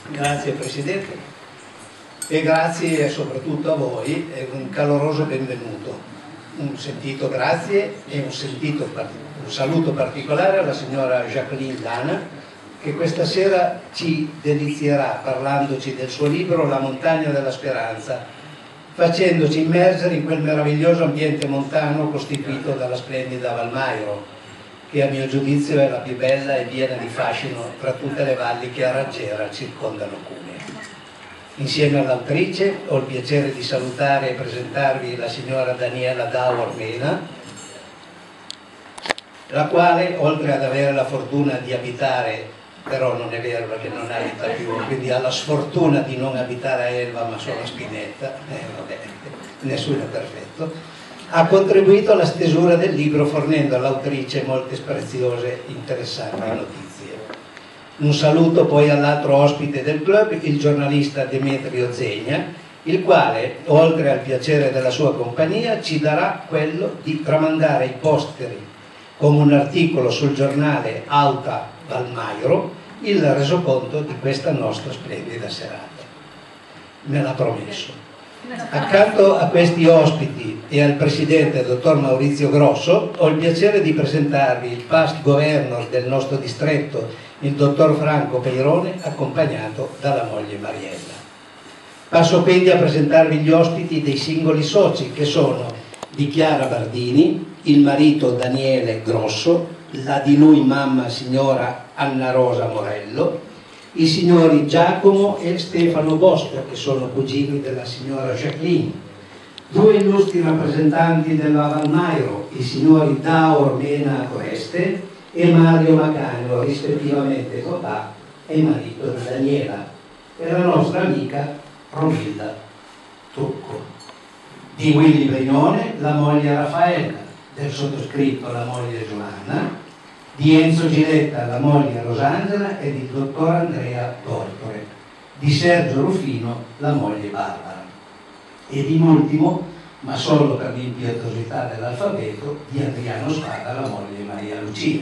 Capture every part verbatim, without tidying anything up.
Grazie Presidente e grazie soprattutto a voi e un caloroso benvenuto, un sentito grazie e un, sentito, un saluto particolare alla signora Jacqueline Dana, che questa sera ci delizierà parlandoci del suo libro La montagna della speranza, facendoci immergere in quel meraviglioso ambiente montano costituito dalla splendida Val Mairo, che a mio giudizio è la più bella e piena di fascino tra tutte le valli che a raggiera circondano Cuneo. Insieme all'autrice ho il piacere di salutare e presentarvi la signora Daniela Daur Mena, la quale, oltre ad avere la fortuna di abitare, però non è vero perché non abita più, quindi ha la sfortuna di non abitare a Elva ma solo a Spinetta, eh, vabbè, nessuno è perfetto, ha contribuito alla stesura del libro fornendo all'autrice molte preziose e interessanti notizie. Un saluto poi all'altro ospite del club, il giornalista Demetrio Zegna, il quale, oltre al piacere della sua compagnia, ci darà quello di tramandare i posteri come un articolo sul giornale Auta Val Mairo il resoconto di questa nostra splendida serata. Me l'ha promesso. Accanto a questi ospiti e al presidente dottor Maurizio Grosso ho il piacere di presentarvi il past governor del nostro distretto, il dottor Franco Peirone, accompagnato dalla moglie Mariella. Passo quindi a presentarvi gli ospiti dei singoli soci, che sono di Chiara Bardini, il marito Daniele Grosso, la di lui mamma signora Anna Rosa Morello, i signori Giacomo e Stefano Bosco, che sono cugini della signora Jacqueline, due illustri rappresentanti della Val Mairo, i signori Daur Mena Oreste e Mario Macagno, rispettivamente papà e marito di Daniela, e la nostra amica Romilda Trucco. Di Willy Brignone, la moglie Raffaella, del sottoscritto la moglie Giovanna, di Enzo Giletta, la moglie Rosangela e di dottor Andrea Tortore, di Sergio Rufino, la moglie Barbara, e di ultimo, ma solo per l'impietosità dell'alfabeto, di Adriano Spada, la moglie Maria Lucia.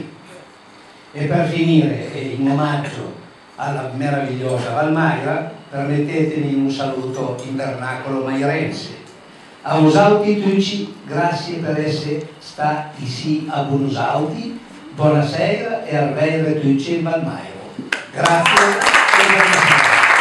E per finire, e in omaggio alla meravigliosa Val Maira, permettetemi un saluto in vernacolo mairense. Ausauti tutti, grazie per essere stati sì a Bunusauti. Buonasera e a vedere tutti in Val Mairo. Grazie e buonasera.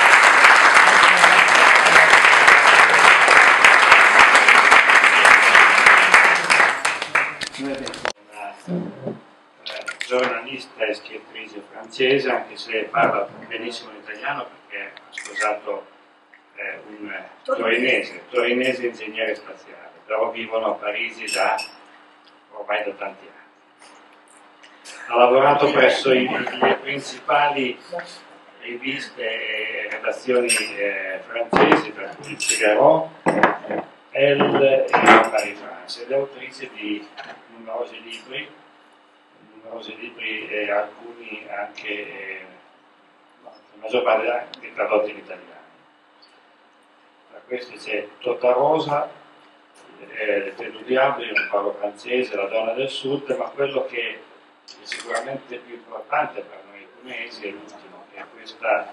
Una giornalista e scrittrice francese, anche se parla benissimo l'italiano perché ha sposato eh, un torinese, torinese ingegnere spaziale, però vivono a Parigi da ormai da tanti anni. Ha lavorato presso i, le principali riviste e redazioni eh, francesi, per cui il Figaro, Elle e Paris France, ed è autrice di numerosi libri, numerosi libri e alcuni anche, eh, la maggior parte anche tradotti in italiano. Tra questi c'è Tota Rosa, eh, Le Tête du Diable, un parlo francese, La donna del sud, ma quello che è sicuramente più importante per noi cunesi è l'ultimo, che è questa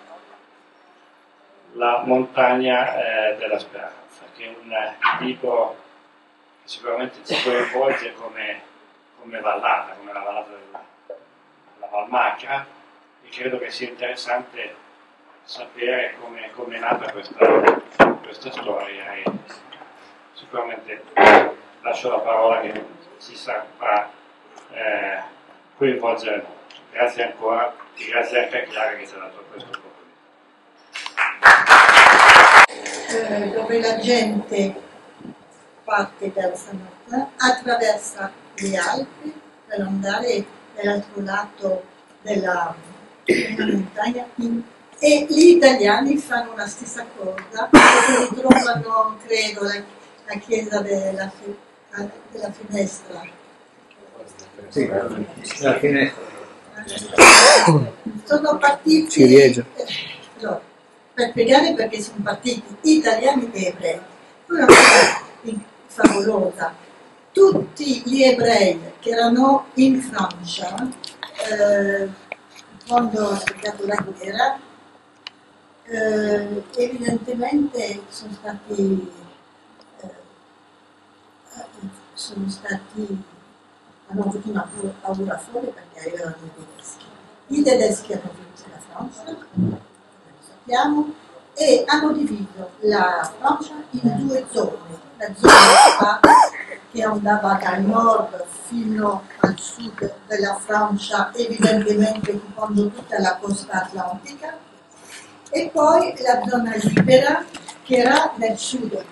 La montagna eh, della speranza, che è un libro che sicuramente ci coinvolge come, come vallata, come la vallata della, della Val Macra, e credo che sia interessante sapere come, come è nata questa, questa storia, e sicuramente lascio la parola che ci saprà eh, coinvolgere molto. Grazie ancora e grazie anche a Chiara che ci ha dato questo opportunità. Eh, dove la gente parte da Sanata, attraversa le Alpi per andare dall'altro lato della, della montagna, e gli italiani fanno la stessa cosa, si ritrovano, credo, la, la chiesa della, della finestra. Sì, la finestra. Sono partiti Ciliegia. allora, per spiegare perché sono partiti italiani e ebrei. Una cosa favolosa: tutti gli ebrei che erano in Francia eh, quando ha scoppiato la guerra eh, evidentemente sono stati, eh, sono stati, hanno avuto una paura folle perché arrivavano i tedeschi. I tedeschi hanno vinto la Francia, come sappiamo, e hanno diviso la Francia in due zone, la zona che andava dal nord fino al sud della Francia, evidentemente occupando tutta la costa atlantica, e poi la zona libera che era nel sud.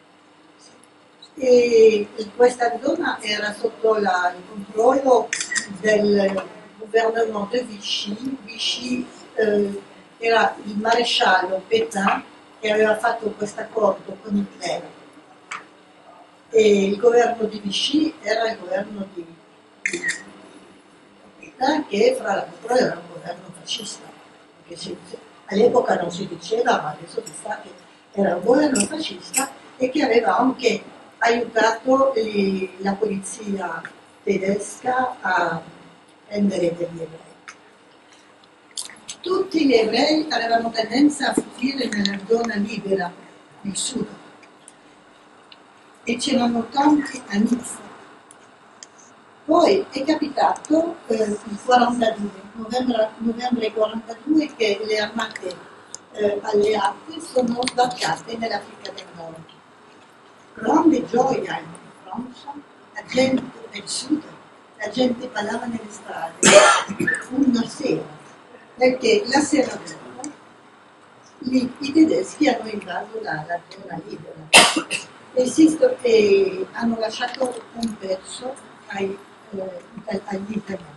E questa zona era sotto la, il controllo del governo di Vichy. Vichy eh, era il maresciallo Pétain che aveva fatto questo accordo con Hitler. E il governo di Vichy era il governo di, di Pétain, che fra l'altro era un governo fascista. Perché si, all'epoca non si diceva, ma adesso si sa che era un governo fascista e che aveva anche aiutato li, la polizia tedesca a prendere degli ebrei. Tutti gli ebrei avevano tendenza a fuggire nella zona libera del sud e c'erano tanti a Nizza. Poi è capitato eh, il quarantadue, novembre, novembre quarantadue, che le armate eh, alleate sono sbarcate nell'Africa del Nord. Grande gioia in Francia, la gente del sud, la gente parlava nelle strade una sera, perché la sera dopo i, i tedeschi hanno invaso la, la zona libera e, si, e hanno lasciato un pezzo ai, eh, agli italiani.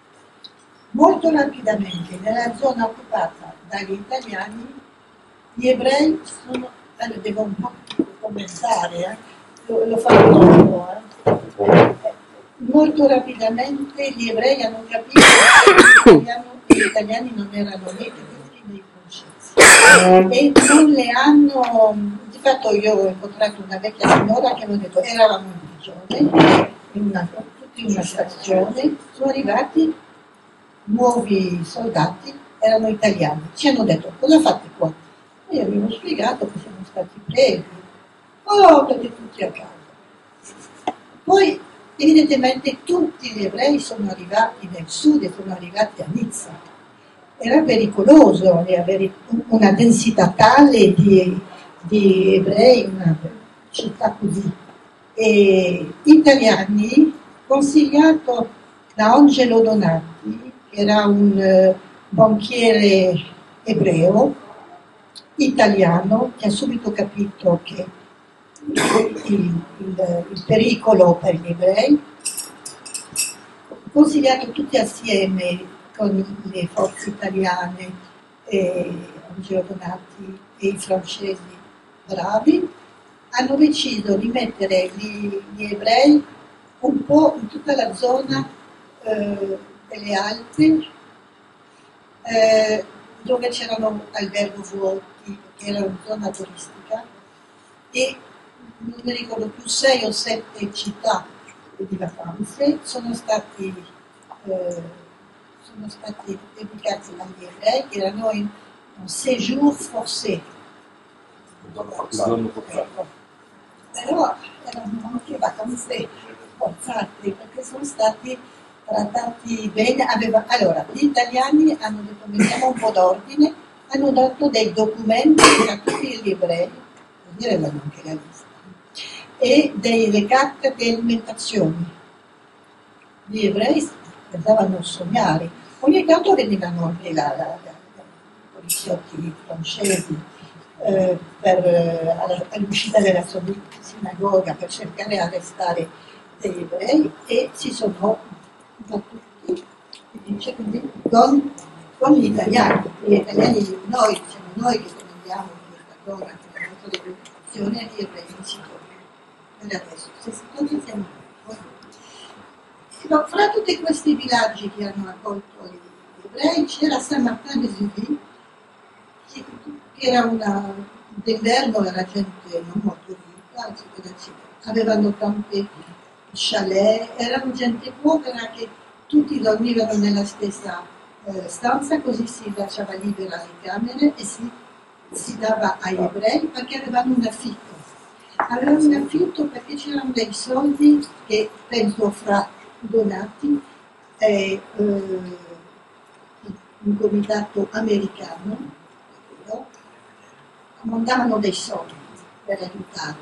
Molto rapidamente, nella zona occupata dagli italiani, gli ebrei sono, allora devo un po' commentare, eh? lo, lo farò dopo, eh? Molto rapidamente gli ebrei hanno capito che gli, gli italiani non erano né tedeschi né francesi e non le hanno, di fatto io ho incontrato una vecchia signora che mi ha detto eravamo in prigione, in una, tutti in una stazione, sono arrivati nuovi soldati, erano italiani, ci hanno detto cosa fate qua? E io avevo spiegato che siamo stati presi, oh, perché tutti a casa. Poi evidentemente tutti gli ebrei sono arrivati nel sud e sono arrivati a Nizza. Era pericoloso avere una densità tale di, di ebrei in una città così. E italiani, consigliato da Angelo Donati, che era un uh, banchiere ebreo, italiano, che ha subito capito che il, il, il pericolo per gli ebrei, consigliato tutti assieme con le forze italiane, eh, Angelo Donati e i francesi bravi, hanno deciso di mettere gli, gli ebrei un po' in tutta la zona eh, delle Alpi, eh, dove c'erano alberghi vuoti, che era una zona turistica, e non mi ricordo più, sei o sette città di vacanze sono stati, eh, sono stati dedicati agli ebrei, che erano in un séjour forcé. Ecco. Però erano anche vacanze forzate, perché sono stati trattati bene. Aveva, allora, gli italiani hanno detto mettiamo un po' d'ordine, hanno dato dei documenti a tutti gli ebrei, vuol dire anche la lista, e delle carte di alimentazione. Gli ebrei andavano a sognare, ogni tanto venivano anche la, la, la, la poliziotti francesi eh, per, eh, alla, all'uscita della sinagoga per cercare di arrestare degli ebrei, e si sono battuti, dice così, con, con gli italiani. Gli italiani, noi, siamo noi che comandiamo questa cosa, che è la nostra rivoluzione, gli ebrei non si trovano. E adesso, se si trovano siamo noi. No, fra tutti questi villaggi che hanno accolto gli ebrei c'era Saint-Martin-des-Uvis, che era una, d'inverno era gente non molto ricca, eccetera, eccetera. Avevano tanti chalet, erano gente povera che tutti dormivano nella stessa eh, stanza, così si lasciava libera le camere e si si dava agli ebrei perché avevano un affitto. Avevano un affitto perché c'erano dei soldi che penso fra donati e eh, un comitato americano, no? Mandavano dei soldi per aiutarli.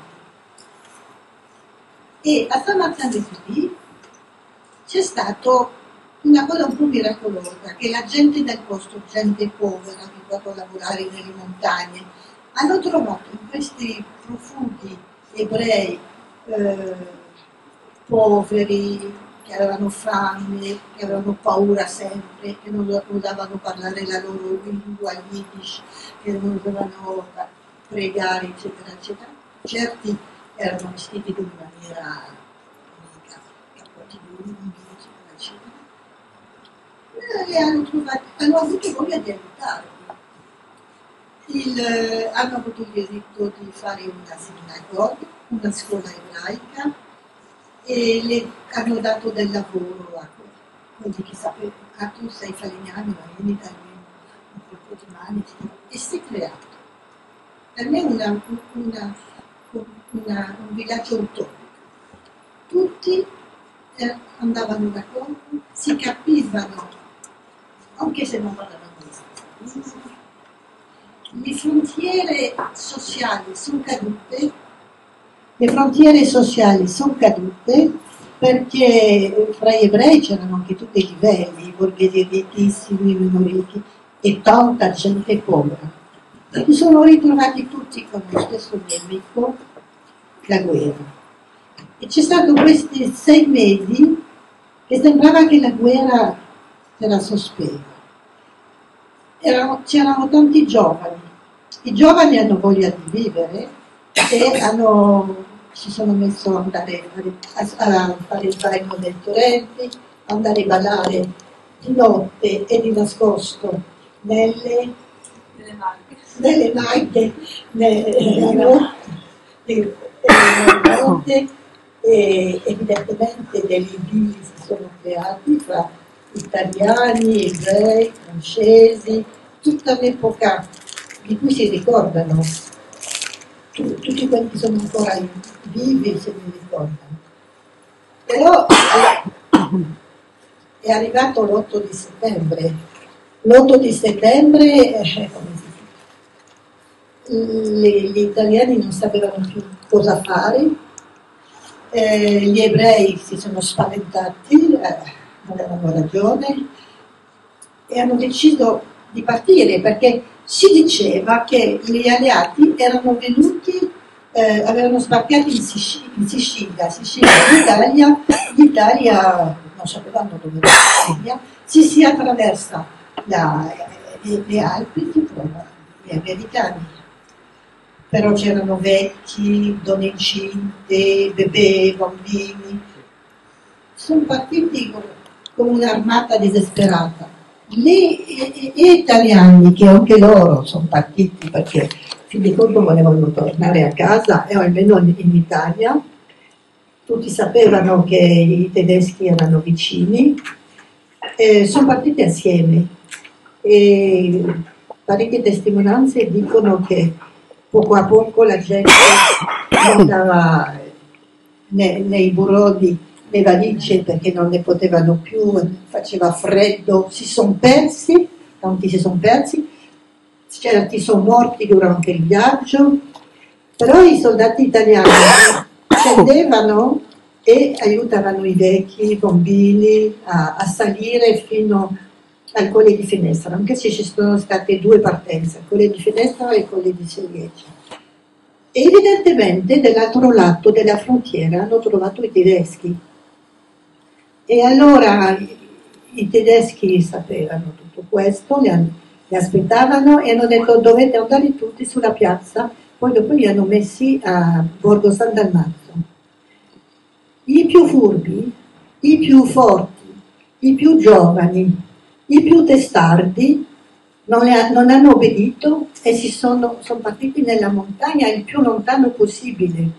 E a San Martin de Cubí c'è stata una cosa un po' miracolosa, che la gente del posto, gente povera, abituata a lavorare nelle montagne, hanno trovato in questi profugi ebrei eh, poveri, che avevano fame, che avevano paura sempre, che non osavano parlare la loro lingua, yiddish, che non osavano pregare, eccetera, eccetera. Certi erano vestiti in una maniera unica, cappoti lunghi, eccetera, eccetera. E hanno, trovato, hanno avuto voglia di aiutarli. Il, eh, hanno avuto il diritto di fare una sinagoga, una scuola ebraica, e le hanno dato del lavoro a quelli che sapevano, ah, tu sei falegname, ma vieni da un colpo di mani, e si è creato. Per me è una, una, una, un villaggio utopico. Tutti eh, andavano d'accordo, si capivano, anche se non parlavano questo. Le frontiere sociali sono cadute, le frontiere sociali sono cadute perché fra gli ebrei c'erano anche tutti i livelli, i borghesi ricchissimi, i meno ricchi e tanta gente povera. E si sono ritrovati tutti con lo stesso nemico, la guerra. E c'è stato questi sei mesi che sembrava che la guerra era sospesa. Erano, c'erano tanti giovani, i giovani hanno voglia di vivere e hanno, si sono messi ad andare a fare, a fare il bagno nei torrenti, andare a ballare di notte e di nascosto nelle, nelle maghe, nelle notte, e evidentemente degli idilli si sono creati fra italiani, ebrei, francesi, tutta un'epoca di cui si ricordano, tutti quelli che sono ancora vivi se ne ricordano. Però è arrivato l'otto di settembre, l'otto di settembre eh, gli italiani non sapevano più cosa fare, eh, gli ebrei si sono spaventati, eh, avevano ragione, e hanno deciso di partire perché si diceva che gli alleati erano venuti, eh, avevano sbarcato in Sicilia, in Sicilia, Sicilia in Italia, l'Italia non sapevano dove era Sicilia, si si attraversa la, le, le Alpi, si trova gli americani. Però c'erano vecchi, donne incinte, bebè, bambini. Sono partiti con, con un'armata disesperata. Gli, gli italiani, che anche loro sono partiti perché fin di conto volevano tornare a casa, e almeno in Italia, tutti sapevano che i tedeschi erano vicini, eh, sono partiti assieme. E parecchie testimonianze dicono che poco a poco la gente andava nei, nei burroni, le valigie, perché non ne potevano più, faceva freddo, si sono persi, tanti si sono persi, certi sono morti durante il viaggio, però i soldati italiani scendevano e aiutavano i vecchi, i bambini a, a salire fino al Colle di Finestra, anche se ci sono state due partenze, il Colle di Finestra e il Colle di Celiece. E evidentemente dall'altro lato della frontiera hanno trovato i tedeschi. E allora i tedeschi sapevano tutto questo, li, li aspettavano e hanno detto dovete andare tutti sulla piazza, poi dopo li hanno messi a Borgo San Dalmazzo. I più furbi, i più forti, i più giovani, i più testardi non, le, non hanno obbedito e si sono, sono partiti nella montagna il più lontano possibile.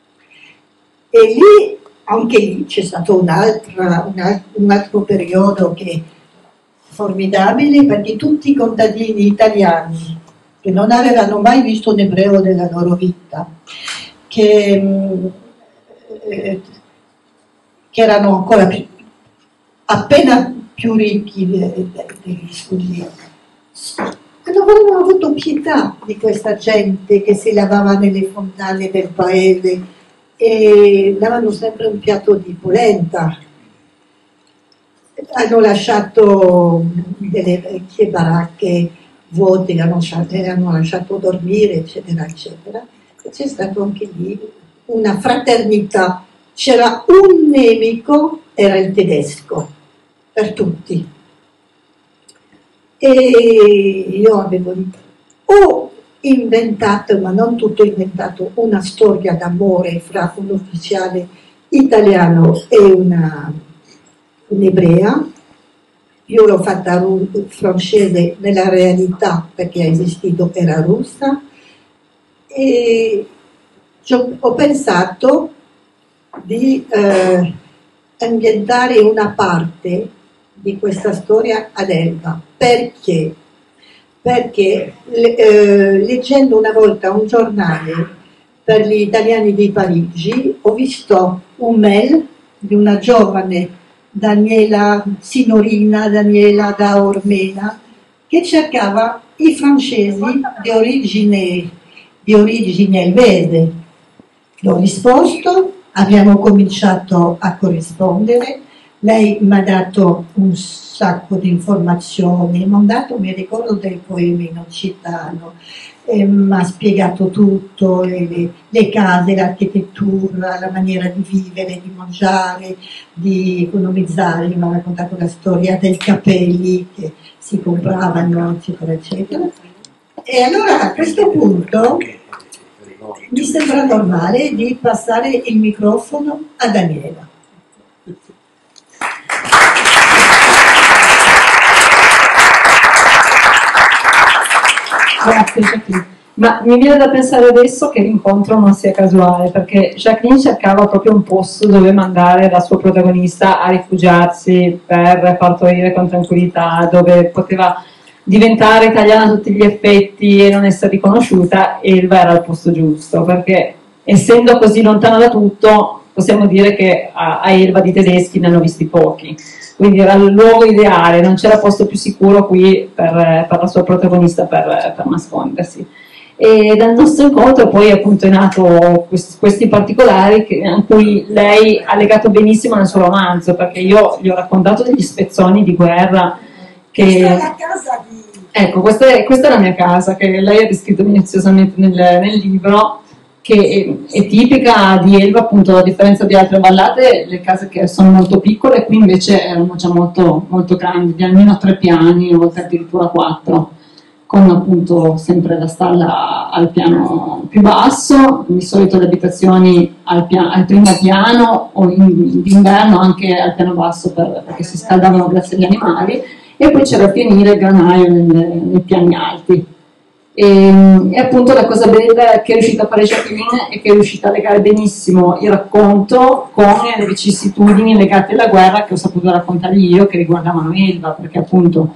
E lì, anche lì c'è stato un altro, un, un altro periodo che è formidabile, perché tutti i contadini italiani che non avevano mai visto un ebreo nella loro vita, che, eh, che erano ancora più, appena più ricchi degli studi. Non avevano avuto pietà di questa gente che si lavava nelle fontane del paese e davano sempre un piatto di polenta. Hanno lasciato delle vecchie baracche vuote, hanno lasciato, hanno lasciato dormire, eccetera, eccetera. E c'è stato anche lì una fraternità. C'era un nemico, era il tedesco, per tutti. E io avevo o inventato, ma non tutto inventato, una storia d'amore fra un ufficiale italiano e una un'ebrea. Io l'ho fatta francese, nella realtà perché ha esistito, era russa, e ho pensato di eh, ambientare una parte di questa storia ad Elba. Perché? Perché eh, leggendo una volta un giornale per gli italiani di Parigi ho visto un mail di una giovane Daniela, signorina Daniela da Ormena, che cercava i francesi di origine, di origine elvese. L'ho risposto, abbiamo cominciato a corrispondere, lei mi ha dato un sacco di informazioni, mi ha dato, mi ricordo, del poema in occitano, mi ha spiegato tutto, le, le, le case, l'architettura, la maniera di vivere, di mangiare, di economizzare. Mi ha raccontato la storia dei capelli che si compravano, eccetera, eccetera. E allora a questo punto mi sembra normale di passare il microfono a Daniela. Grazie Jacqueline. Ma mi viene da pensare adesso che l'incontro non sia casuale, perché Jacqueline cercava proprio un posto dove mandare la sua protagonista a rifugiarsi per partorire con tranquillità, dove poteva diventare italiana a tutti gli effetti e non essere riconosciuta, e Elba era il posto giusto, perché essendo così lontana da tutto possiamo dire che a, a Elba di tedeschi ne hanno visti pochi. Quindi era il luogo ideale, non c'era posto più sicuro qui per, per la sua protagonista per, per nascondersi. E dal nostro incontro poi appunto è nato questi, questi particolari che, a cui lei ha legato benissimo nel suo romanzo, perché io gli ho raccontato degli spezzoni di guerra che... Questa è la casa di... Ecco, questa è, questa è la mia casa, che lei ha descritto minuziosamente nel, nel libro, che è, è tipica di Elba, appunto, a differenza di altre vallate, le case che sono molto piccole, qui invece erano già molto, molto grandi, di almeno tre piani, a volte addirittura quattro, con appunto sempre la stalla al piano più basso, di solito le abitazioni al, piano, al primo piano o in, d'inverno anche al piano basso per, perché si scaldavano grazie agli animali, e poi c'era il pianile e il granaio nei, nei piani alti. E, e appunto la cosa bella che è riuscita a fare Jacqueline è che è riuscita a legare benissimo il racconto con le vicissitudini legate alla guerra che ho saputo raccontargli io, che riguardavano Elba, perché appunto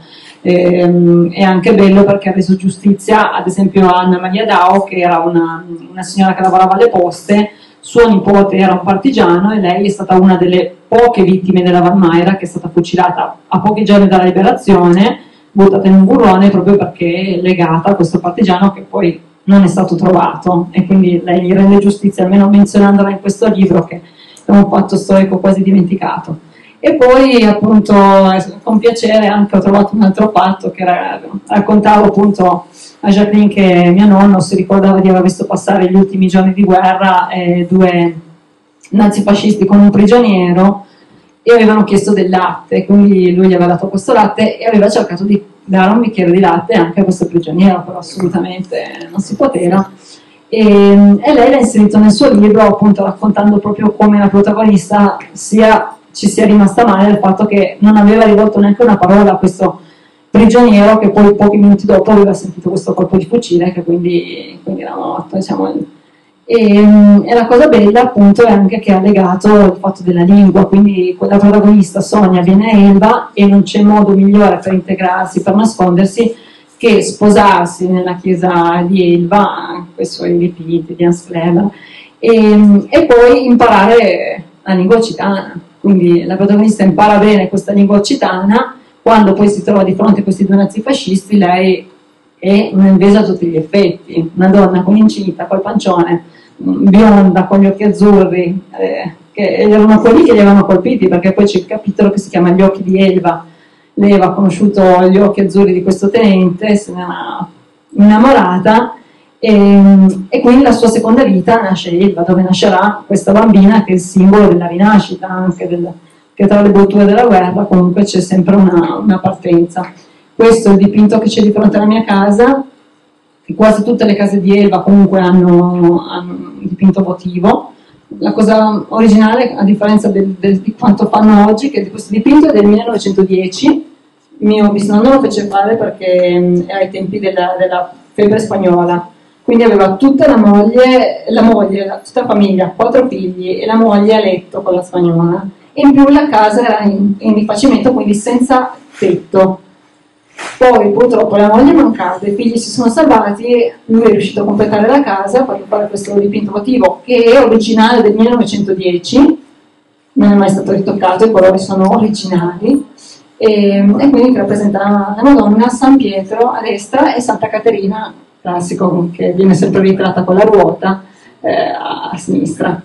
ehm, è anche bello perché ha reso giustizia ad esempio a Anna Maria Dao, che era una, una signora che lavorava alle poste, suo nipote era un partigiano e lei è stata una delle poche vittime della Valmaira, che è stata fucilata a pochi giorni dalla liberazione, buttata in un burrone proprio perché è legata a questo partigiano che poi non è stato trovato, e quindi lei gli rende giustizia almeno menzionandola in questo libro, che è un fatto storico quasi dimenticato. E poi appunto con piacere anche ho trovato un altro fatto che era, raccontavo appunto a Jacqueline che mio nonno si ricordava di aver visto passare gli ultimi giorni di guerra eh, due nazifascisti con un prigioniero e avevano chiesto del latte, quindi lui gli aveva dato questo latte e aveva cercato di dare un bicchiere di latte anche a questo prigioniero, però assolutamente non si poteva. E, e lei l'ha inserito nel suo libro appunto raccontando proprio come la protagonista sia, ci sia rimasta male del fatto che non aveva rivolto neanche una parola a questo prigioniero, che poi pochi minuti dopo aveva sentito questo colpo di fucile, che quindi, quindi era morto, diciamo. E, e la cosa bella appunto è anche che ha legato il fatto della lingua, quindi quella protagonista Sonia viene a Elba e non c'è modo migliore per integrarsi, per nascondersi che sposarsi nella chiesa di Elva, quei suoi dipinti di Hans Kleber, e, e poi imparare la lingua occitana. Quindi la protagonista impara bene questa lingua occitana, quando poi si trova di fronte a questi due nazifascisti lei è un'invesa a tutti gli effetti, una donna con incinta, col pancione, bionda, con gli occhi azzurri, eh, che erano quelli che li avevano colpiti, perché poi c'è il capitolo che si chiama Gli occhi di Elva. Lei aveva conosciuto gli occhi azzurri di questo tenente, se ne era innamorata, e, e quindi la sua seconda vita nasce Elva, dove nascerà questa bambina che è il simbolo della rinascita, anche del, che tra le brutture della guerra comunque c'è sempre una, una partenza. Questo è il dipinto che c'è di fronte alla mia casa, e quasi tutte le case di Elva comunque hanno, hanno un dipinto votivo. La cosa originale, a differenza del, del, di quanto fanno oggi, che questo dipinto è del millenovecentodieci, mio bisnonno lo fece fare perché era ai tempi della, della febbre spagnola, quindi aveva tutta la moglie, la moglie, la, tutta la famiglia, quattro figli e la moglie a letto con la spagnola, e in più la casa era in, in rifacimento, quindi senza tetto. Poi purtroppo la moglie è mancata, i figli si sono salvati, lui è riuscito a completare la casa per fare questo dipinto votivo che è originale del millenovecentodieci, non è mai stato ritoccato, i colori sono originali, e, e quindi che rappresenta la Madonna, San Pietro a destra e Santa Caterina, classico, che viene sempre ritratta con la ruota, eh, a, a sinistra.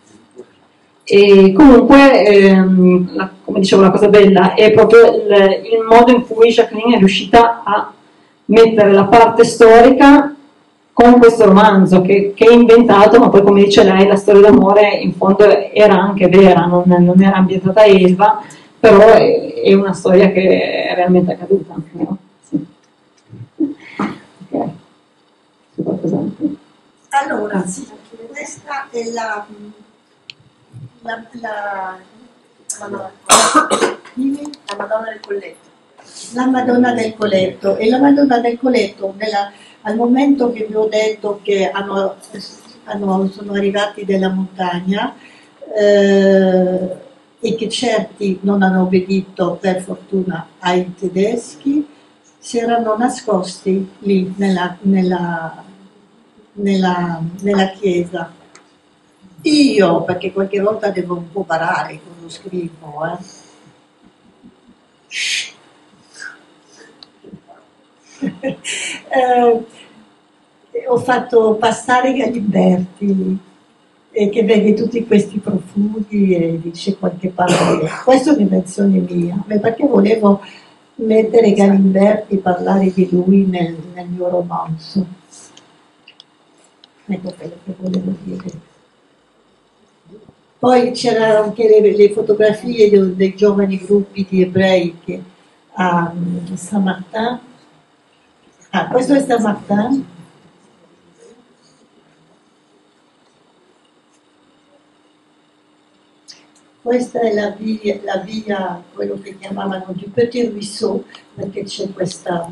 E comunque, ehm, la, come dicevo, la cosa bella è proprio il, il modo in cui Jacqueline è riuscita a mettere la parte storica con questo romanzo che, che è inventato, ma poi, come dice lei, la storia d'amore in fondo era anche vera, non, non era ambientata a Elva, però è, è una storia che è realmente accaduta, no? Sì. Okay. Allora, sì, questa è la La, la, la, la Madonna del Colletto. La Madonna del Colletto. E la Madonna del Colletto, nella, al momento che vi ho detto che hanno, hanno, sono arrivati dalla montagna eh, e che certi non hanno obbedito per fortuna ai tedeschi, si erano nascosti lì nella, nella, nella, nella chiesa. Io, perché qualche volta devo un po' parare quando scrivo, eh. eh, ho fatto passare Galimberti e che vede tutti questi profumi e dice qualche parola. Questa è un'invenzione mia, perché volevo mettere Galimberti, parlare di lui nel, nel mio romanzo. Ecco quello che volevo dire. Poi c'erano anche le, le fotografie dei, dei giovani gruppi di ebrei che a um, Saint-Martin. Ah, questo è Saint-Martin. Questa è la via, la via, quello che chiamavano du Petit Ruisseau, perché c'è questa.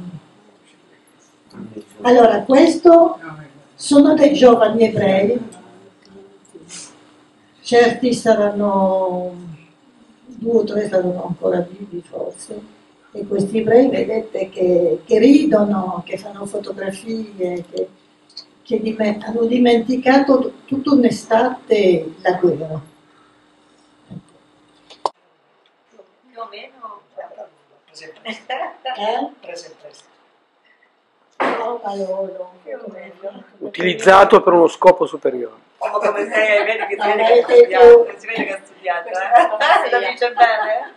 Allora, questo sono dei giovani ebrei. Certi saranno, due o tre saranno ancora vivi forse, e questi ebrei vedete che, che ridono, che fanno fotografie, che, che diment- hanno dimenticato tutta un'estate la guerra. Più o meno Eh? No, ma loro, più o meno. Utilizzato per uno scopo superiore. Oh, come sei, vedi che si No, vede ma che ha è studiato, più- si vede che ha studiato, eh? La dice bene?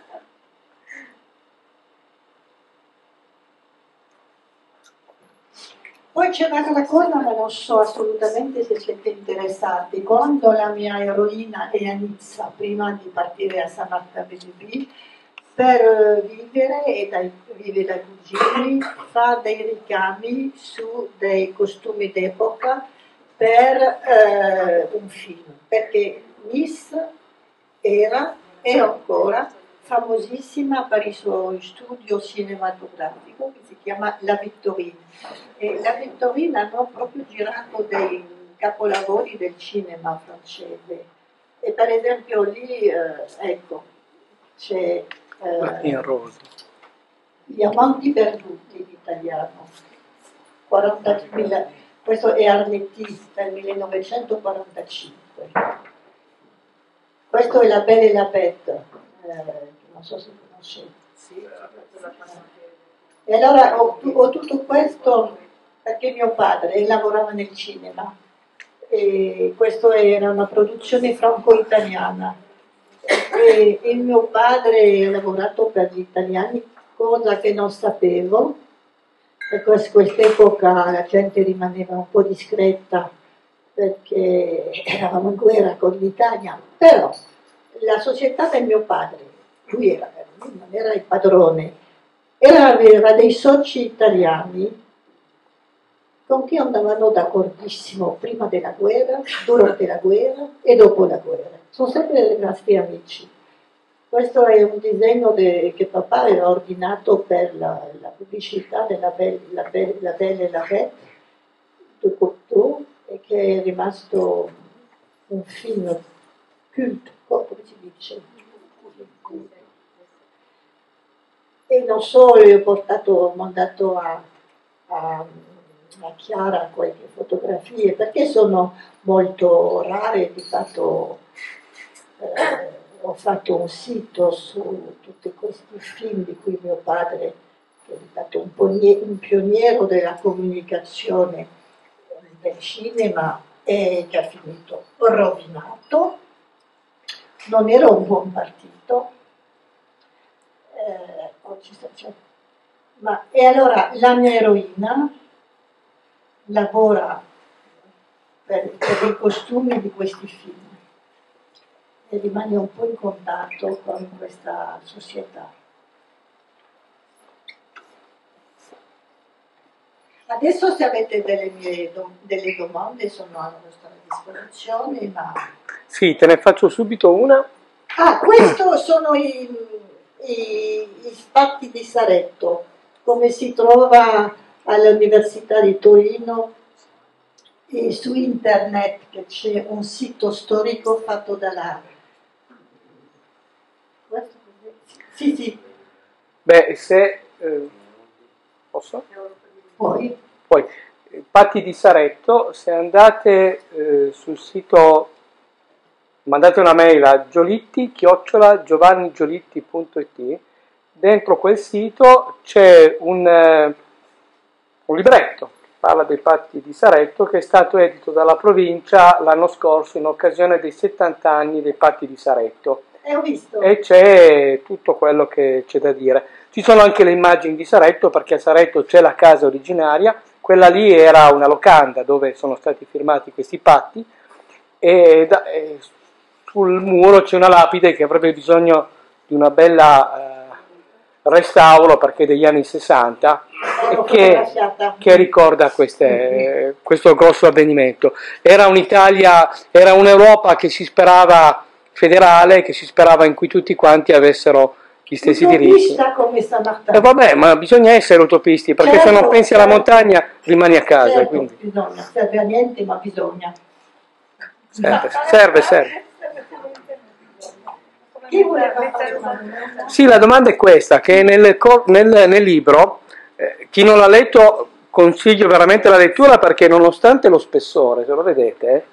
Poi c'è un'altra cosa, ma non so assolutamente se siete interessati. Quando la mia eroina è a Nizza, prima di partire a Saint-Martin-Vésubie, per vivere e dai, vive dai cugini, fa dei ricami su dei costumi d'epoca per eh, un film, perché Nice era e ancora famosissima per il suo studio cinematografico che si chiama La Victorine. E La Victorine hanno proprio girato dei capolavori del cinema francese. E per esempio lì, eh, ecco, c'è eh, In rosa. Gli amanti perduti in italiano. quaranta, questo è Arletty del millenovecentoquarantacinque. Questo è La Belle e la Bête, eh, non so se conoscete. E allora ho, ho tutto questo perché mio padre lavorava nel cinema. E questa era una produzione franco-italiana. E il mio padre ha lavorato per gli italiani, cosa che non sapevo, perché a quest'epoca la gente rimaneva un po' discreta perché eravamo in guerra con l'Italia, però la società del mio padre, lui, era, lui non era il padrone, era, aveva dei soci italiani con chi andavano d'accordissimo prima della guerra, durante la guerra e dopo la guerra. Sono sempre rimasti amici. Questo è un disegno de, che papà aveva ordinato per la, la pubblicità della Belle, la Belle, la Belle e la Bête di Cocteau, e che è rimasto un film cult, come si dice? E non solo, ho portato, ho mandato a, a, a Chiara qualche fotografie, perché sono molto rare, di fatto eh, ho fatto un sito su tutti questi film di cui mio padre, che è stato un, un pioniero della comunicazione del cinema, e che ha finito rovinato, non era un buon partito, eh, oggi sta c'è. Ma, e allora la mia eroina lavora per, per i costumi di questi film e rimane un po' in contatto con questa società. Adesso se avete delle, mie do, delle domande sono a vostra disposizione, ma... Sì, te ne faccio subito una. Ah, questi sono i, i, i fatti di Saretto, come si trova all'Università di Torino e su internet, che c'è un sito storico fatto dalla... Sì, sì. Beh, se... Eh, posso? Poi? Poi, Patti di Saretto, se andate eh, sul sito, mandate una mail a giolitti chiocciola giovannigiolitti punto it, dentro quel sito c'è un, eh, un libretto che parla dei Patti di Saretto, che è stato edito dalla provincia l'anno scorso in occasione dei settanta anni dei Patti di Saretto. E ho visto. E c'è tutto quello che c'è da dire. Ci sono anche le immagini di Saretto, perché a Saretto c'è la casa originaria, quella lì era una locanda dove sono stati firmati questi patti, e, da, e sul muro c'è una lapide che avrebbe bisogno di una bella eh, restauro, perché è degli anni sessanta, e che, che ricorda queste, questo grosso avvenimento. Era un'Italia, era un'Europa che si sperava federale, che si sperava in cui tutti quanti avessero gli stessi diritti. Come eh vabbè, ma bisogna essere utopisti, perché certo, se non pensi certo. alla montagna rimani a casa. Certo, quindi. Bisogna, serve a niente, ma bisogna. Serve, serve, serve. Chi voleva fare una domanda? Sì, la domanda è questa, che nel, nel, nel libro, eh, chi non l'ha letto, consiglio veramente la lettura, perché nonostante lo spessore, se lo vedete, eh,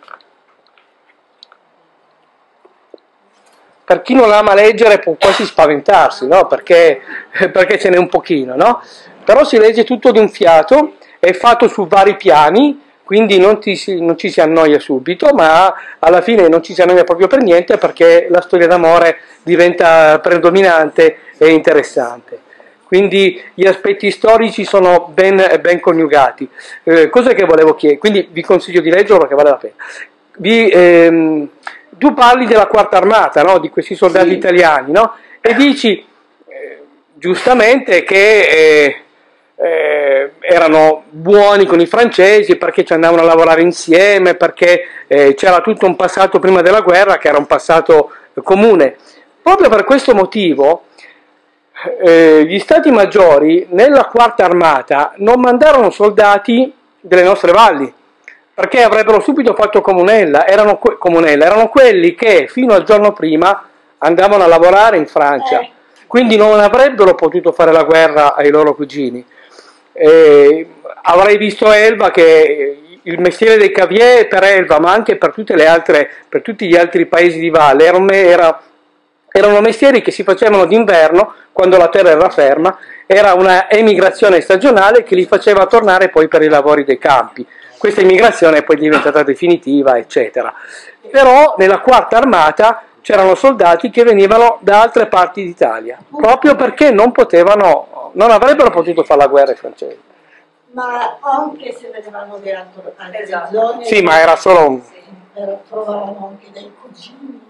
per chi non ama leggere può quasi spaventarsi, no? Perché, perché ce n'è un pochino, no? Però si legge tutto di un fiato, è fatto su vari piani, quindi non, ti, non ci si annoia subito, ma alla fine non ci si annoia proprio per niente, perché la storia d'amore diventa predominante e interessante. Quindi gli aspetti storici sono ben, ben coniugati. Eh, cosa che volevo chiedere? Quindi vi consiglio di leggerlo perché vale la pena. Vi... Ehm, Tu parli della quarta armata, no? Di questi soldati sì. italiani, no? E dici eh, giustamente che eh, eh, erano buoni con i francesi, perché ci andavano a lavorare insieme, perché eh, c'era tutto un passato prima della guerra che era un passato eh, comune. Proprio per questo motivo eh, gli stati maggiori nella quarta armata non mandarono soldati delle nostre valli, perché avrebbero subito fatto comunella, erano, comunella, erano quelli che fino al giorno prima andavano a lavorare in Francia, quindi non avrebbero potuto fare la guerra ai loro cugini. Eh, avrai visto Elva che il mestiere dei cavier per Elva, ma anche per tutte le altre, per tutti gli altri paesi di valle, era, erano mestieri che si facevano d'inverno quando la terra era ferma, era una emigrazione stagionale che li faceva tornare poi per i lavori dei campi. Questa immigrazione è poi diventata definitiva, eccetera. Però nella quarta armata c'erano soldati che venivano da altre parti d'Italia, proprio perché non potevano, non avrebbero potuto fare la guerra ai francesi. Ma anche se venivano da altre altre Esatto. zone, Sì, ma era solo un... era- trovavano anche dei cugini,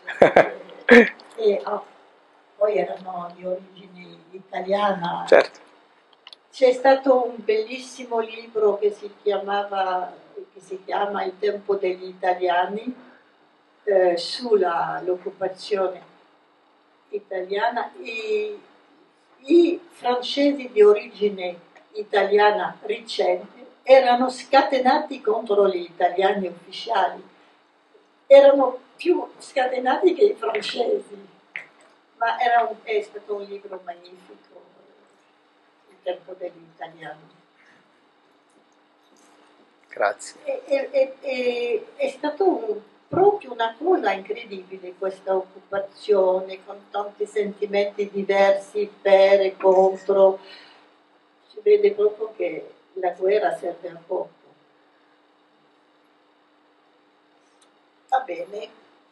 e ah, poi erano di origine italiana. Certo. C'è stato un bellissimo libro che si chiamava, che si chiama Il tempo degli italiani, eh, sulla l'occupazione italiana. I, I francesi di origine italiana recente erano scatenati contro gli italiani ufficiali, erano più scatenati che i francesi, ma era un, è stato un libro magnifico, Il tempo degli italiani. Grazie. E, e, e, e, è stato un, proprio una cosa incredibile questa occupazione, con tanti sentimenti diversi per e contro. Si vede proprio che la guerra serve a poco. Va bene.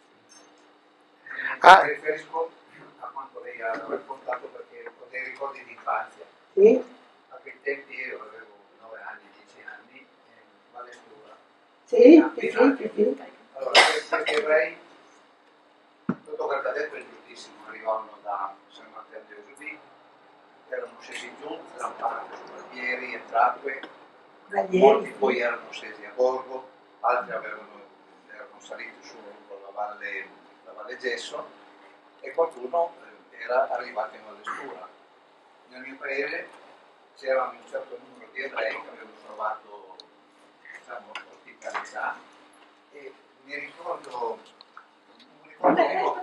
Ah. Mi riferisco a quanto lei ha raccontato perché ho dei ricordi di infanzia. Sì? A quei tempi io avevo nove anni, dieci anni, in Valle Stura. Sì, sì, sì, sì. Allora, questi ebrei, tutto quel che ha detto è giustissimo, arrivavano da San Martino di Osubì, erano scesi giù, zampati su Vallieri e Tracque, molti poi erano scesi a Borgo, altri avevano, erano saliti su con la Valle, la Valle Gesso e qualcuno eh, era arrivato in Valle Stura. Nel mio paese c'era un certo numero di ebrei che avevo trovato, diciamo, ospitalità e mi ricordo, mi ricordo vivo,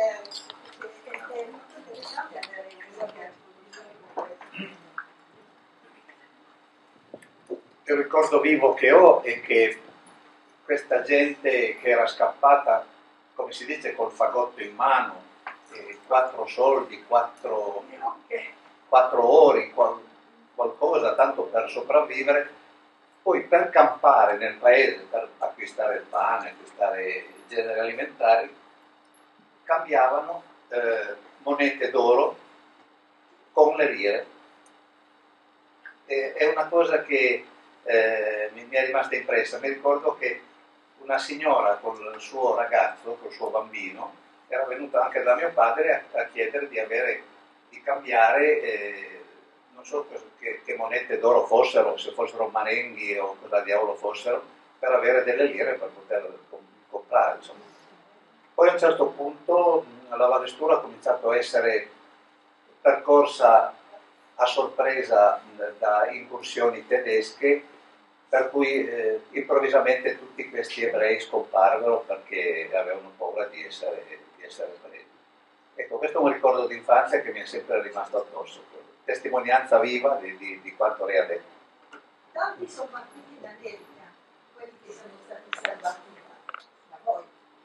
il ricordo vivo che ho è che questa gente che era scappata, come si dice, col fagotto in mano, eh, quattro soldi, quattro, quattro ore, qual, qualcosa, tanto per sopravvivere, poi per campare nel paese, per acquistare il pane, acquistare i generi alimentari, cambiavano eh, monete d'oro con le lire. E, è una cosa che eh, mi, mi è rimasta impressa. Mi ricordo che una signora con il suo ragazzo, col suo bambino, era venuta anche da mio padre a, a chiedere di avere, di cambiare, eh, non so che, che monete d'oro fossero, se fossero marenghi o cosa diavolo fossero, per avere delle lire per poter comprare, insomma. Poi a un certo punto la Valle Stura ha cominciato a essere percorsa a sorpresa da incursioni tedesche, per cui eh, improvvisamente tutti questi ebrei scomparvero perché avevano paura di essere, di essere presi. Ecco, questo è un ricordo di infanzia che mi è sempre rimasto addosso, testimonianza viva di, di, di quanto lei ha detto. Tanti sono partiti da America, quelli che sono stati salvati da voi.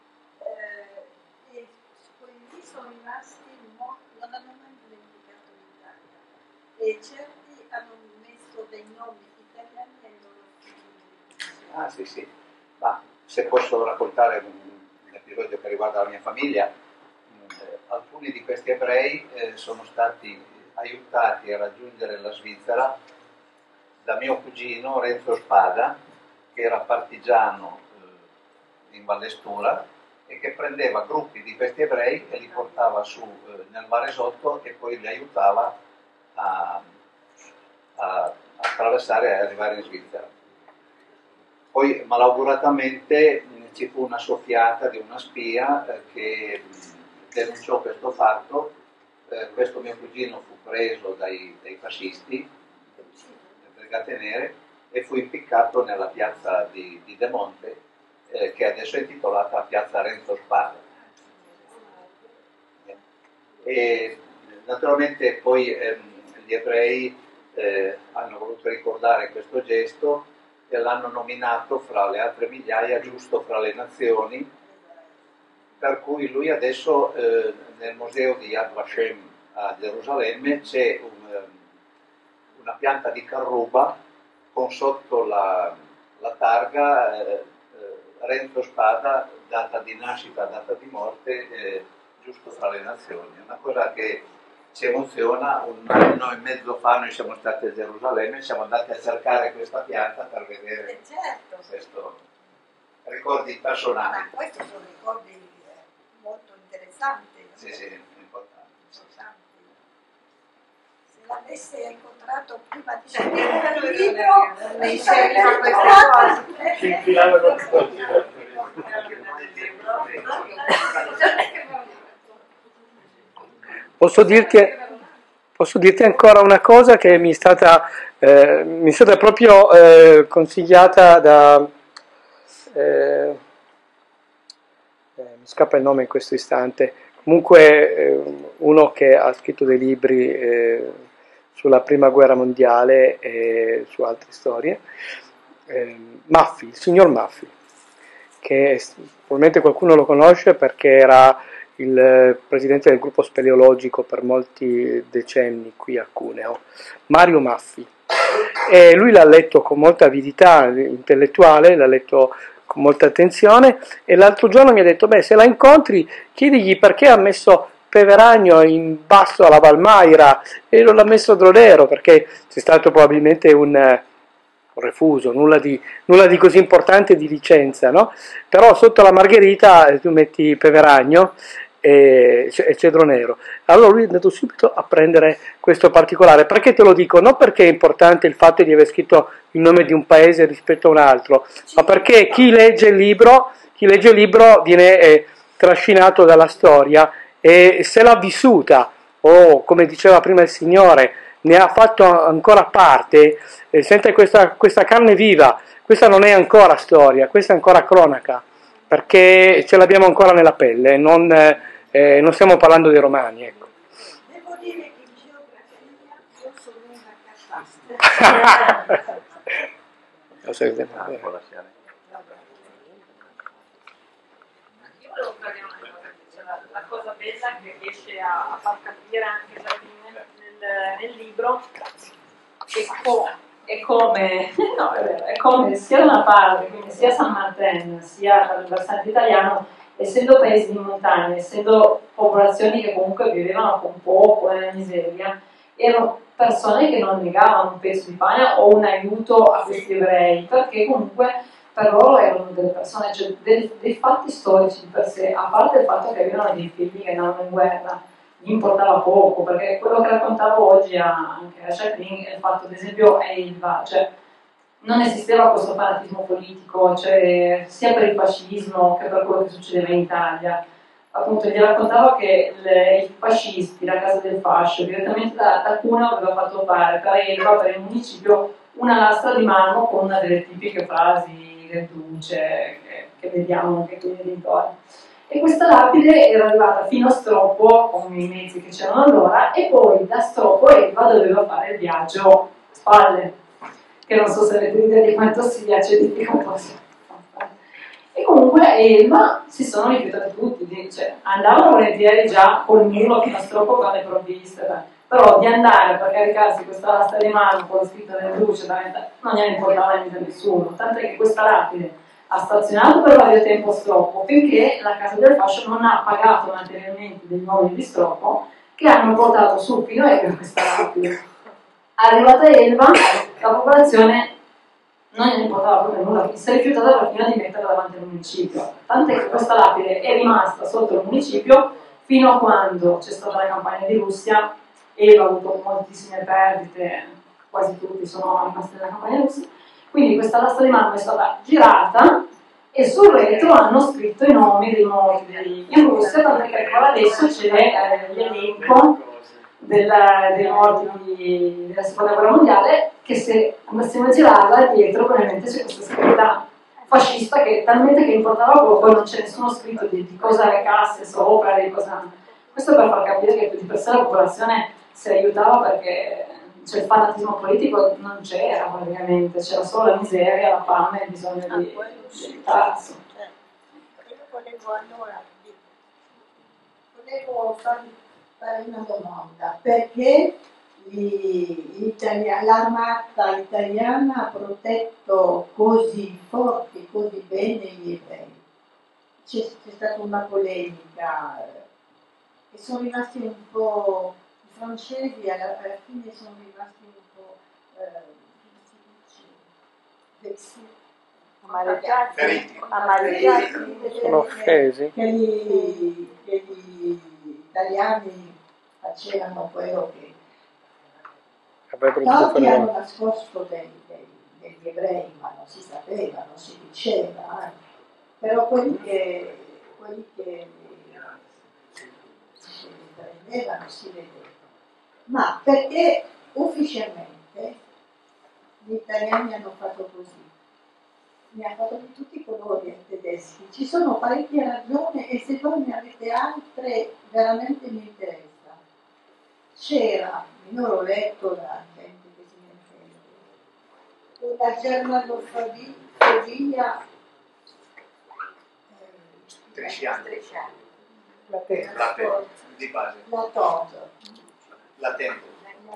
Eh, e quelli sono rimasti, mo- non hanno mai dimenticato l'Italia. E certi hanno messo dei nomi italiani ai loro figli. Ah sì sì, ma se posso raccontare un, un episodio che riguarda la mia famiglia, eh, alcuni di questi ebrei eh, sono stati aiutati a raggiungere la Svizzera da mio cugino Renzo Spada, che era partigiano eh, in Valle Stura e che prendeva gruppi di questi ebrei e li portava su eh, nel Varesotto e poi li aiutava a, a, a attraversare e arrivare in Svizzera. Poi malauguratamente mh, ci fu una soffiata di una spia eh, che mh, denunciò questo fatto. Eh, questo mio cugino fu preso dai, dai fascisti, le Brigate Nere, e fu impiccato nella piazza di, di De Monte, eh, che adesso è intitolata Piazza Renzo Spada. E naturalmente poi ehm, gli ebrei eh, hanno voluto ricordare questo gesto e l'hanno nominato fra le altre migliaia giusto fra le nazioni, per cui lui adesso eh, nel museo di Yad Vashem a Gerusalemme c'è un, una pianta di carruba con sotto la, la targa eh, Renzo Spada, data di nascita, data di morte, eh, giusto fra le nazioni. È una cosa che ci emoziona. Un anno e mezzo fa noi siamo stati a Gerusalemme, siamo andati a cercare questa pianta per vedere Eh, certo. questo, ricordi personali. Ma questi sono ricordi eh, molto interessanti. Sì, sì, importante. Importanti. Se l'avesse incontrato prima di scrivere il libro, mi sarebbe incontrato. Si infilava con Posso dirti, posso dirti ancora una cosa che mi è stata, eh, mi è stata proprio eh, consigliata da, eh, eh, mi scappa il nome in questo istante, comunque eh, uno che ha scritto dei libri eh, sulla prima guerra mondiale e su altre storie, eh, Maffei, il signor Maffei, che probabilmente qualcuno lo conosce perché era il presidente del gruppo speleologico per molti decenni qui a Cuneo, Mario Maffei, e lui l'ha letto con molta avidità intellettuale, l'ha letto con molta attenzione, e l'altro giorno mi ha detto: beh, se la incontri chiedigli perché ha messo Peveragno in basso alla Valmaira e non l'ha messo Dronero, perché c'è stato probabilmente un, un refuso, nulla di, nulla di così importante di licenza, no? Però sotto la Margherita tu metti Peveragno e Cedro Nero. Allora lui è andato subito a prendere questo particolare. Perché te lo dico? Non perché è importante il fatto di aver scritto il nome di un paese rispetto a un altro, ma perché chi legge il libro, chi legge il libro viene eh, trascinato dalla storia, e se l'ha vissuta, o come diceva prima il Signore, ne ha fatto ancora parte, eh, sente questa, questa carne viva. Questa non è ancora storia, questa è ancora cronaca, perché ce l'abbiamo ancora nella pelle, non, eh, non stiamo parlando dei romani, ecco. Devo dire che in geografia io sono una catastrofe. Lo sai, Ah, può lasciare. Io volevo fare una cosa, cioè la, la cosa bella che riesce a, a far capire anche Giardine nel, nel libro è, co, è come no, è, vero, è come sia da una parte, quindi sia San Martin sia dal versante italiano, essendo paesi di montagna, essendo popolazioni che comunque vivevano con poco nella miseria, erano persone che non negavano un pezzo di pane o un aiuto a questi ebrei, perché comunque per loro erano delle persone, cioè dei, dei fatti storici di per sé, a parte il fatto che avevano dei figli che andavano in guerra, gli importava poco, perché quello che raccontavo oggi a, anche a Jacqueline è il fatto, ad esempio, a Elva, cioè non esisteva questo fanatismo politico, cioè, sia per il fascismo che per quello che succedeva in Italia. Appunto, gli raccontavo che le, i fascisti, la casa del fascio, direttamente da, da Cuneo aveva fatto fare per Elva, per il municipio, una lastra di marmo con una delle tipiche frasi del Duce che, che vediamo anche qui nei dintorni. E questa lapide era arrivata fino a Stropo con i mezzi che c'erano allora, e poi da Stropo Elva doveva fare il viaggio a spalle, che non so se avete idea di quanto sia, c'è di un po'. E comunque a Elva si sono rifiutati tutti, cioè, andavano volentieri già col mulo fino a Stropo con le provviste, però di andare per caricarsi questa lastra di mano con lo scritto nel luce non gliene importava niente a nessuno, tant'è che questa lapide ha stazionato per vario tempo a Stropo finché la casa del fascio non ha pagato materialmente degli uomini di Stropo che hanno portato sul fino Elva questa lapide. Arrivata a Elva, la popolazione non gliene importava proprio nulla, si è rifiutata perfino di metterla davanti al municipio, tant'è che questa lapide è rimasta sotto il municipio fino a quando c'è stata la campagna di Russia. Elva ha avuto moltissime perdite, quasi tutti sono rimasti nella campagna russa, quindi questa lastra di marmo è stata girata e sul retro hanno scritto i nomi dei morti in Russia, tant'è che ancora adesso c'è eh, l'elenco della, dei morti di, della seconda guerra mondiale, che se andassimo a girarla dietro probabilmente c'è questa scritta fascista che talmente che importava poco, non c'è nessuno scritto di, di cosa recasse sopra, di cosa... Questo per far capire che di per sé la popolazione si aiutava perché cioè il fanatismo politico non c'era praticamente, c'era solo la miseria, la fame e il bisogno di aiutarsi. Io volevo allora volevo farvi fare una domanda, perché l'armata italiana ha protetto così forti, così bene gli ebrei? C'è stata una polemica e sono rimasti un po', i francesi alla, alla fine sono rimasti un po' eh, vexi, amareggiati, amareggiati, sono offesi. Che gli, che gli italiani facevano quello che tanti hanno nascosto dei, dei, degli ebrei, ma non si sapeva, non si diceva, eh. Però quelli che, quelli che si prendevano si vedeva. Ma perché ufficialmente gli italiani hanno fatto così? Ne ha fatto di tutti i colori ai tedeschi. Ci sono parecchie ragioni e se voi ne avete altre veramente mi interessa. C'era, io l'ho letto da gente che si ne intende, una germanofobia Tresciana. La testa. Di base. La toto. Latente.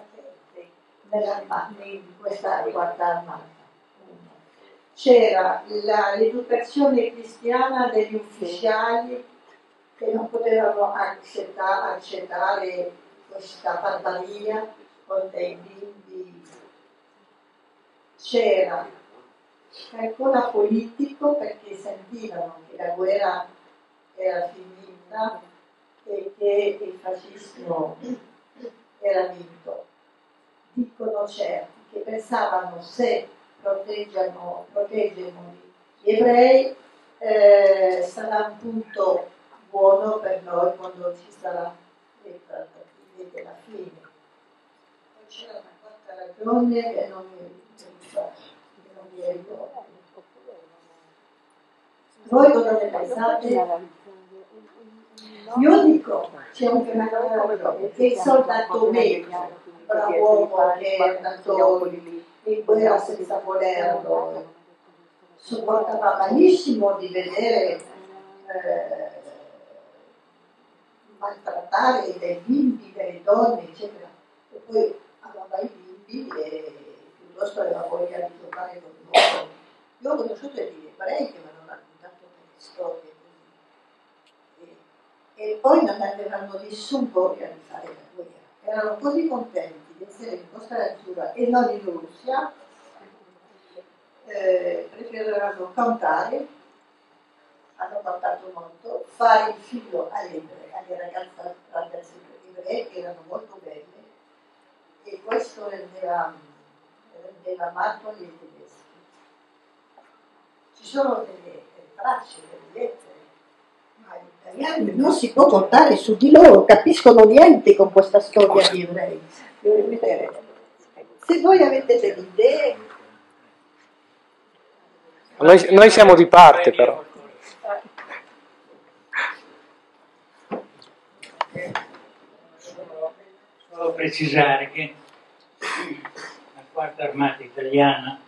Di questa quarta armata. C'era l'educazione cristiana degli ufficiali che non potevano accettare, accettare questa barbaria con dei bimbi. C'era ancora politico perché sentivano che la guerra era finita e che il fascismo era vinto. Dicono certi che pensavano se proteggono, proteggono gli ebrei eh, sarà un punto buono per noi quando ci sarà le trattative della fine. Poi c'era una quarta ragione che non mi, che non mi ricordo. Voi cosa ne pensate? Io dico, c'è anche una ragione, che il soldato medio, bravo uomo che è andato in guerra senza volerlo, sopportava malissimo di vedere eh, maltrattare dei bimbi, delle donne, eccetera. E poi amava i bimbi e piuttosto aveva voglia di giocare con loro. Io ho conosciuto degli ebrei che mi hanno raccontato delle storie così. E, e poi non avevano nessun voglia di fare la guerra. Erano così contenti di essere in Costa d'Azzurra e non in Russia, eh, preferivano cantare, hanno cantato molto, fare il figlio alle, alle ragazze, ragazze ebree che erano molto belle e questo rendeva, rendeva amato agli tedeschi. Ci sono delle, delle tracce, delle lettere, ma gli italiani non si può contare su di loro, capiscono niente con questa storia di ebrei. Se voi avete delle idee... Noi, noi siamo di parte però. Solo precisare che la quarta armata italiana